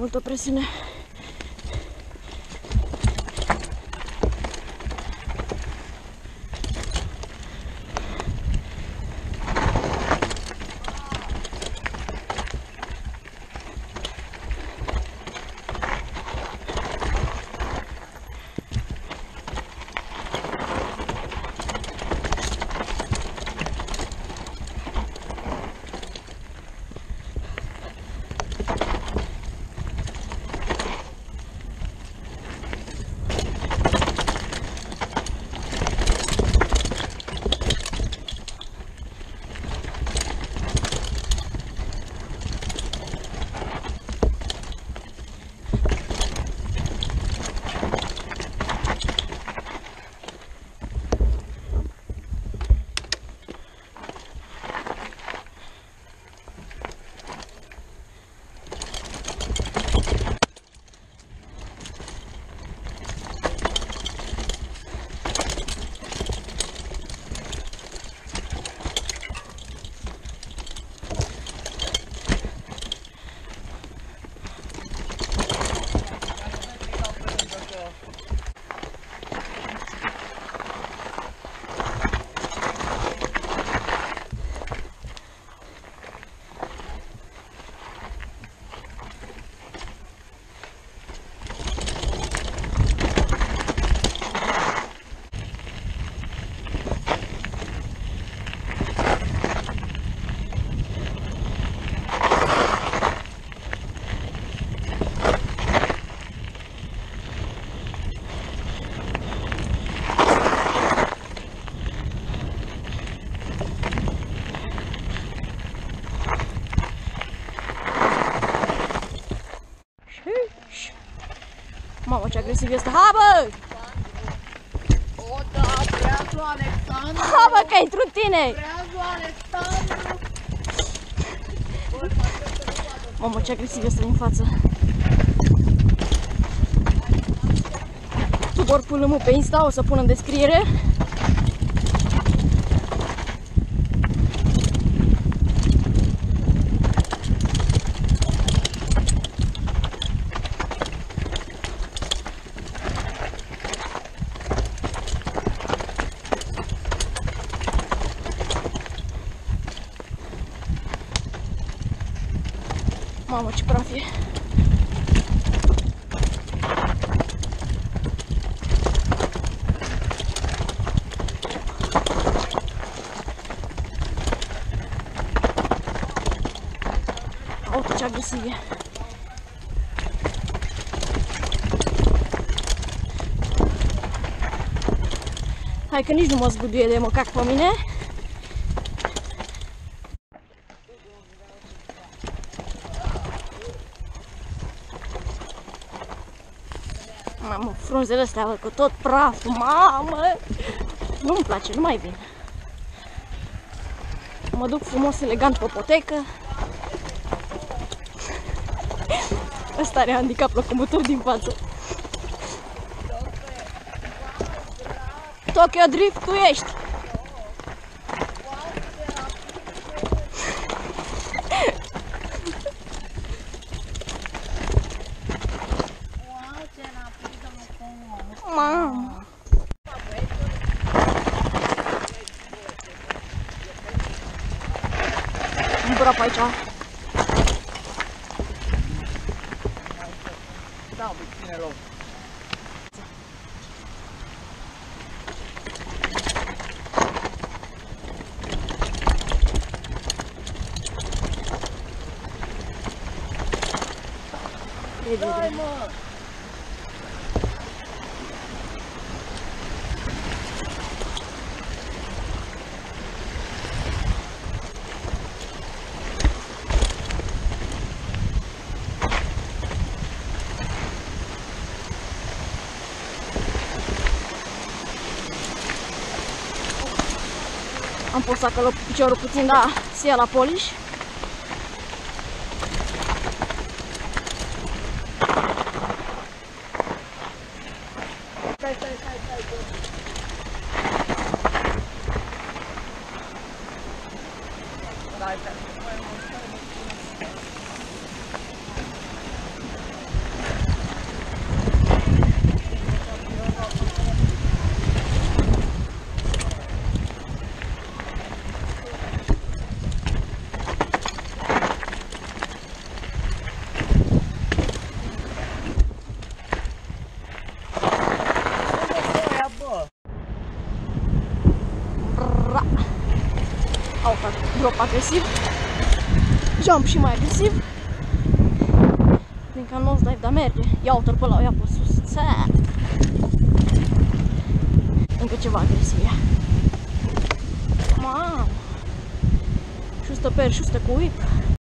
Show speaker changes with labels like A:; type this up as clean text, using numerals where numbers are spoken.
A: multă presiune. Mamă, ce agresiv este! Ha, bă!
B: O, da, breazul Alexandru!
A: Ha, bă, că intru în tine!
B: Breazul Alexandru!
A: Mamă, ce agresiv este din față! Tubor PLM pe Insta, o să pun în descriere. Mamă, ce praf e! Uite ce agresiv e! Hai că nici nu mă zguduie de măcac pe mine. Mamă, frunzele astea, bă, cu tot praful, mamă! Nu-mi place, nu mai vin. Mă duc frumos, elegant pe potecă. Ăsta are handicap locomotor din față. Tokyo Drift, tu ești! Mamă! Îmbura pe aici.
B: Da, mai ține loc. Dai, mă!
A: Am pus acolo piciorul puțin, da, se ia la polish.
B: Stai.
A: Ra. Auto drop agresiv. Jump și mai agresiv. Din ca nose dive, dar merge. Ia autor pe ăla, o ia pe sus. Încă ceva agresiv, ia. Mamă. Și 100 per, și 100 cu whip.